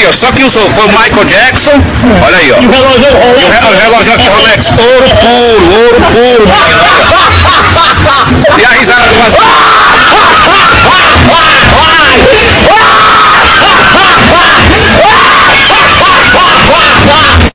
aí, ó. Só que usou foi o Michael Jackson. Olha aí, ó. E o relógio O relógio aqui, Rolex, ouro puro, ouro puro. E